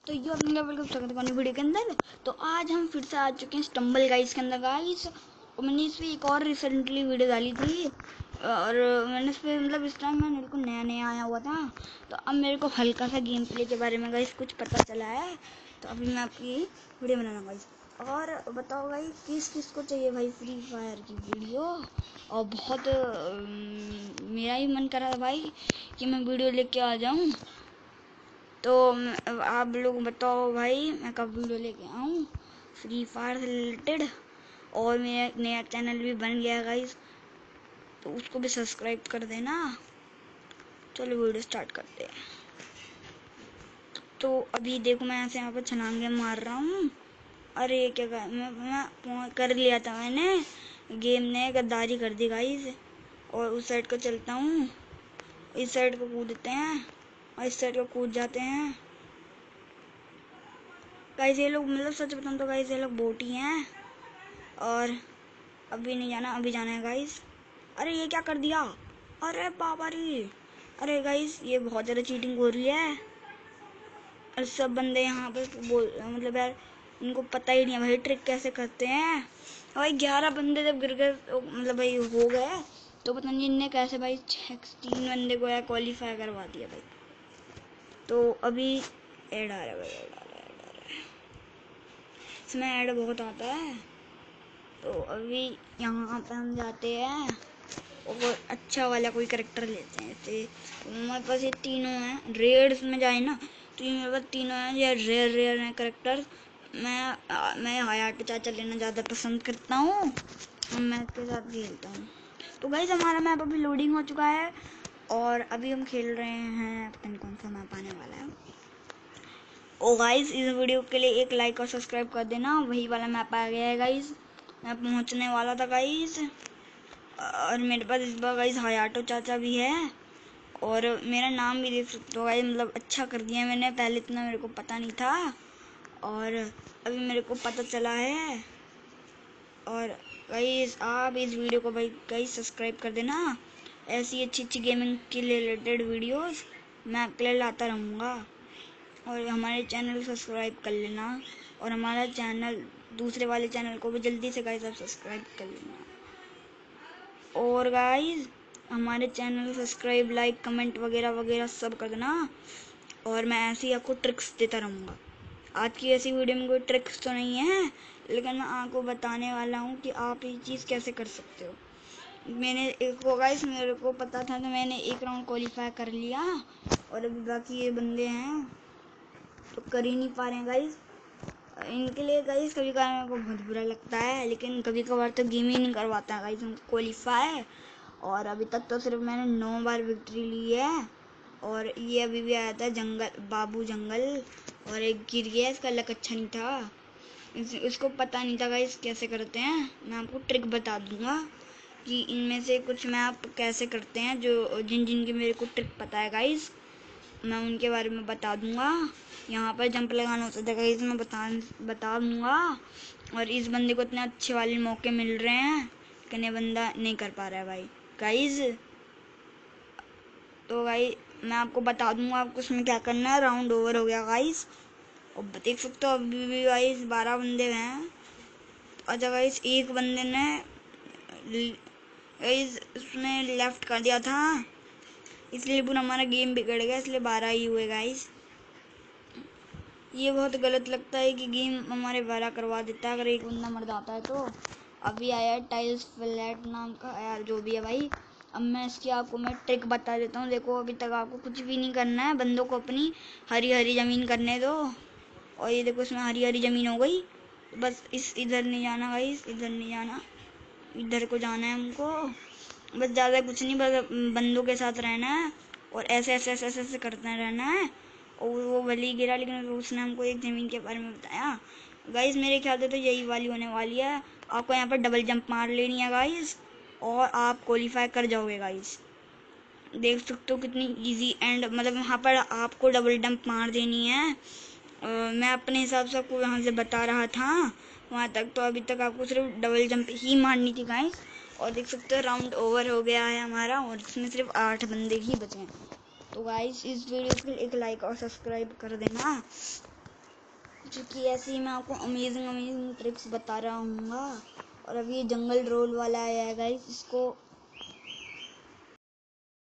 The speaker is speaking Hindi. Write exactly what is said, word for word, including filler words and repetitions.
तो यो अपने वेलकम स्वागत है वीडियो के अंदर। तो आज हम फिर से आ चुके हैं स्टम्बल गाइस के अंदर गाइस। और मैंने इस पर एक और रिसेंटली वीडियो डाली थी और मैंने इस पर मतलब इस टाइम मेरे को नया नया आया हुआ था, तो अब मेरे को हल्का सा गेम प्ले के बारे में गाइस कुछ पता चला है। तो अभी मैं आपकी वीडियो बनाना गाइस। और बताओ भाई किस किस को चाहिए भाई फ्री फायर की वीडियो। और बहुत मेरा ही मन कर रहा था भाई कि मैं वीडियो लेके आ जाऊँ। तो आप लोग बताओ भाई मैं कब वीडियो लेके आऊँ फ्री फायर से रिलेटेड। और मेरा नया चैनल भी बन गया गाइस, तो उसको भी सब्सक्राइब कर देना। चलो वीडियो स्टार्ट करते हैं। तो अभी देखो मैं ऐसे यहाँ पर छलांगे मार रहा हूँ। अरे क्या कर, मैं, मैं कर लिया था मैंने, गेम ने गद्दारी कर दी गाइस। और उस साइड को चलता हूँ, इस साइड को कूदते हैं और इस साइड को कूद जाते हैं गाइस। ये लोग मतलब सच बताऊं तो गाइस ये लोग बोट ही हैं। और अभी नहीं जाना, अभी जाना है गाइस। अरे ये क्या कर दिया, अरे बाबा रे। अरे गाइस ये बहुत ज़्यादा चीटिंग हो रही है। और सब बंदे यहाँ पे बोल मतलब यार इनको पता ही नहीं है भाई ट्रिक कैसे करते हैं। भाई ग्यारह बंदे जब गिर गए मतलब भाई हो गए, तो पता नहीं इनने कैसे भाई तीन बंदे को यार क्वालिफाई करवा दिया भाई। तो अभी ऐड आ रहा है भाई, ऐड आ रहा है, ऐड आ रहा है। इसमें ऐड बहुत आता है। तो अभी यहाँ पे हम जाते हैं और अच्छा वाला कोई करेक्टर लेते हैं। जैसे हमारे पास ये तीनों हैं, रेयर्स में जाए ना तो ये मेरे पास तीनों हैं ये रेयर रेयर हैं करेक्टर। मैं आ, मैं हयाटो चाचा लेना ज़्यादा पसंद करता हूँ और मैं इसके साथ खेलता हूँ। तो गाइस हमारा मैप अभी लोडिंग हो चुका है और अभी हम खेल रहे हैं, पता नहीं कौन सा मैप आने वाला है। ओ गाइस इस वीडियो के लिए एक लाइक और सब्सक्राइब कर देना, वही वाला मैप आ गया है गाइस। मैं पहुंचने वाला था गाइस और मेरे पास इस बार गाइस हयाटो चाचा भी है और मेरा नाम भी देख सकते हो गाइस, मतलब अच्छा कर दिया मैंने, पहले इतना मेरे को पता नहीं था और अभी मेरे को पता चला है। और गाइस आप इस वीडियो को भाई गाइस सब्सक्राइब कर देना, ऐसी अच्छी अच्छी गेमिंग के रिलेटेड वीडियोस मैं आपके लिए लाता रहूँगा। और हमारे चैनल सब्सक्राइब कर लेना और हमारा चैनल दूसरे वाले चैनल को भी जल्दी से गाइस आप सब्सक्राइब कर लेना। और गाइस हमारे चैनल सब्सक्राइब लाइक कमेंट वगैरह वगैरह सब कर देना और मैं ऐसे ही आपको ट्रिक्स देता रहूँगा। आज की ऐसी वीडियो में कोई ट्रिक्स तो नहीं है, लेकिन मैं आपको बताने वाला हूँ कि आप ये चीज़ कैसे कर सकते हो। मैंने एक को गाइस मेरे को पता था तो मैंने एक राउंड क्वालिफाई कर लिया और अभी बाकी ये बंदे हैं तो कर ही नहीं पा रहे हैं गाइस। इनके लिए गाइस कभी कभार मेरे को बहुत बुरा लगता है, लेकिन कभी कभार तो गेम ही नहीं करवाता है गाइस उनको क्वालिफाई। और अभी तक तो सिर्फ मैंने नौ बार विक्ट्री ली है। और ये अभी भी आया था जंगल बाबू जंगल और एक गिर गया, इसका लक अच्छा नहीं था, इस, इसको पता नहीं था गाइस कैसे करते हैं। मैं आपको ट्रिक बता दूंगा कि इनमें से कुछ मैं आप कैसे करते हैं, जो जिन जिन की मेरे को ट्रिक पता है गाइस मैं उनके बारे में बता दूंगा। यहाँ पर जंप लगाना होता था गाइस मैं बता बता दूंगा। और इस बंदे को इतने अच्छे वाले मौके मिल रहे हैं लेकिन ये बंदा नहीं कर पा रहा है भाई गाइस। तो गाइस मैं आपको बता दूंगा आपको उसमें क्या करना है। राउंड ओवर हो गया गाइस और देख सकते हो अभी भी गाइस बारह बंदे हैं। अच्छा गाइस एक बंदे ने गाइस उसने लेफ्ट कर दिया था, इसलिए पूरा हमारा गेम बिगड़ गया, इसलिए बारह ही हुए गाइस। ये बहुत गलत लगता है कि गेम हमारे बारह करवा देता है अगर एक बंदा मर जाता है तो। अभी आया टाइल्स फ्लैट नाम का यार जो भी है भाई। अब मैं इसकी आपको मैं ट्रिक बता देता हूँ। देखो अभी तक आपको कुछ भी नहीं करना है, बंदों को अपनी हरी हरी ज़मीन करने दो। और ये देखो इसमें हरी हरी ज़मीन हो गई, बस इस इधर नहीं जाना भाई, इधर नहीं जाना, इधर को जाना है हमको। बस ज़्यादा कुछ नहीं, बस बंदों के साथ रहना है और ऐसे ऐसे ऐसे ऐसे, ऐसे करते रहना है। और वो भले गिरा लेकिन उसने हमको एक ज़मीन के बारे में बताया गाइस। मेरे ख्याल से तो यही वाली होने वाली है। आपको यहाँ पर डबल जंप मार लेनी है गाइस और आप क्वालिफाई कर जाओगे गाइस। देख सकते हो कितनी इजी एंड मतलब यहाँ पर आपको डबल जंप मार देनी है। आ, मैं अपने हिसाब से आपको यहाँ से बता रहा था वहाँ तक, तो अभी तक आपको सिर्फ डबल जंप ही मारनी थी गाइस। और देख सकते हो राउंड ओवर हो गया है हमारा और इसमें सिर्फ आठ बंदे ही बचे हैं। तो गाइस इस वीडियो के लिए एक लाइक और सब्सक्राइब कर देना क्योंकि ऐसे ही मैं आपको अमेजिंग अमेजिंग ट्रिक्स बता रहा हूँ। और अभी ये जंगल रोल वाला आया है गाइस, इसको